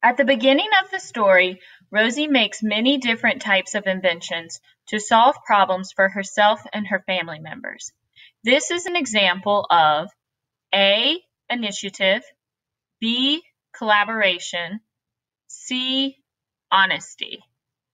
At the beginning of the story, Rosie makes many different types of inventions to solve problems for herself and her family members. This is an example of A. Initiative, B. Collaboration, C. Honesty.